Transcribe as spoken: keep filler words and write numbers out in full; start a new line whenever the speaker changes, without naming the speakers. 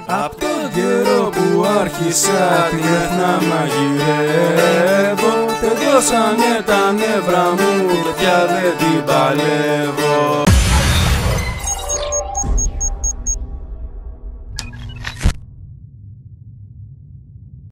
Απ' τον καιρό που άρχισα την να μαγειρεύω, τελειώσανε τα νεύρα μου και πια δεν την παλεύω.